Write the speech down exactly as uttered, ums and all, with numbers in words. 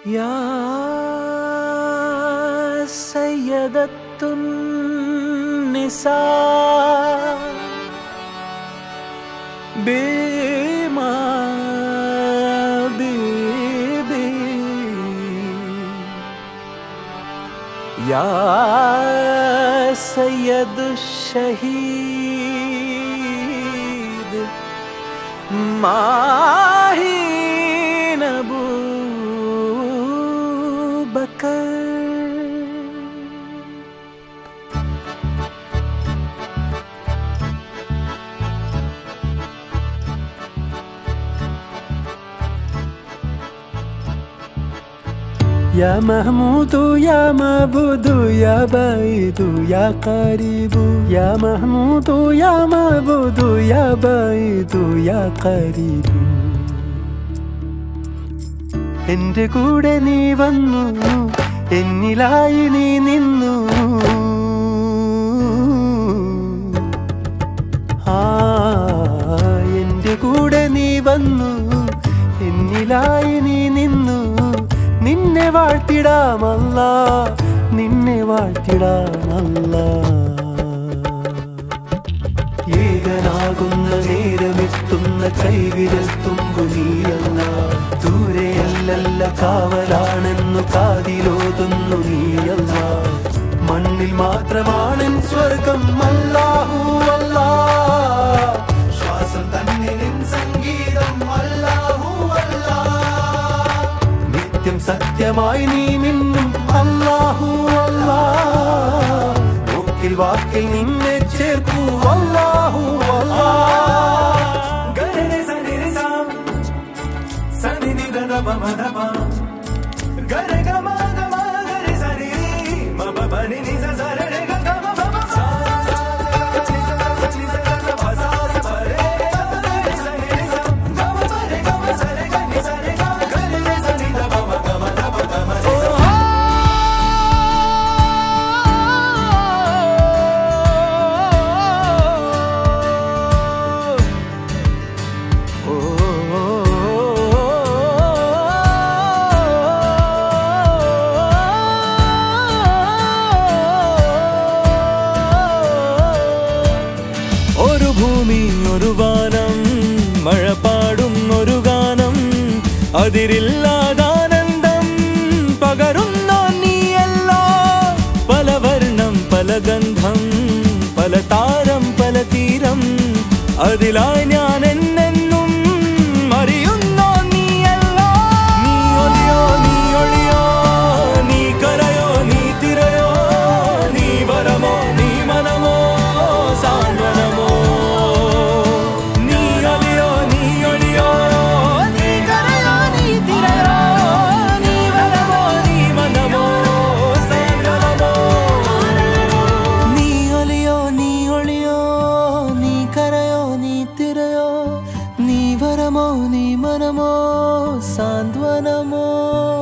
يا سيدة النساء بما بيبي يا سيد الشهيد ماهين أبو بكر يا محمود يا معبود يا بعيد يا قريب يا محمود يا معبود يا بعيد يا قريب എൻ്റെ കൂടെ നീ വന്നു എന്നിലായി നീ നിന്നു ആ എൻ്റെ കൂടെ നീ വന്നു എന്നിലായി നീ നിന്നു നിന്നെ വാഴ്ത്തിടാം അല്ലാഹ് നിന്നെ വാഴ്ത്തിടാം അല്ലാഹ് ഏകനാകുന്ന നേരമെത്തുന്ന കൈവിരൽ തുമ്പു നീയല്ലാഹ് ദൂരെയല്ലല്ല കാവലാണെന്നു കാതിലോതുന്നു നീയല്ലാഹ് മണ്ണിൽ മാത്രമാണെൻ സ്വർഗം അല്ലാഹു അല്ലാഹ് ശ്വാസം തന്നെ നിൻ സംഗീതം അല്ലാഹു അല്ലാഹ് നിത്യം സത്യമായി നീ മിന്നും അല്ലാഹു അല്ലാഹ് മൂക്കിൽ വാക്കിൽ നിന്നെ ചേർക്കൂ അല്ലാഹു അല്ലാഹ് ഗരനെ സനിരി സാം സനിനി ദദബ മദബ ഗര ഗമ ഗമ ഗരി സനിരി മബ ബനി നി സ സരരെ ഗ ഗമ ബബ സാ സാ നി സ നി സ ബ സാ സ ബരെ ഗരി സനിരി സാം ഗമ ബരെ ഗമ സരെ ഗ നി സരെ ഗ ഗരി സനി ദബ ഗമ ദബ ഗമ ഒരു ഭൂമി ഒരു വാനം മഴ പാടും ഒരു ഗാനം അതിരില്ലാതാനന്ദം പകരുന്ന നീയല്ല പല വർണ്ണം പല ഗന്ധം പല താരം പല തീരം അതിലായി ഞാൻ എന്നെന്നും അറിയുന്ന നീയല്ല നീ ഒലിയോ നീ ഒളിയോ നീ കരയോ നീ തിരയോ നീ വരമോ നീ മനമോ സാന്ത്വനമോ നീ ഒലിയോ നീ ഒളിയോ നീ കരയോ നീ തിരയോ നീ വരമോ നീ മനമോ സാന്ത്വനമോ നീ ഒലിയോ നീ ഒളിയോ നീ കരയോ നീ തിരയോ നീ വരമോ നീ മനമോ സാന്ത്വനമോ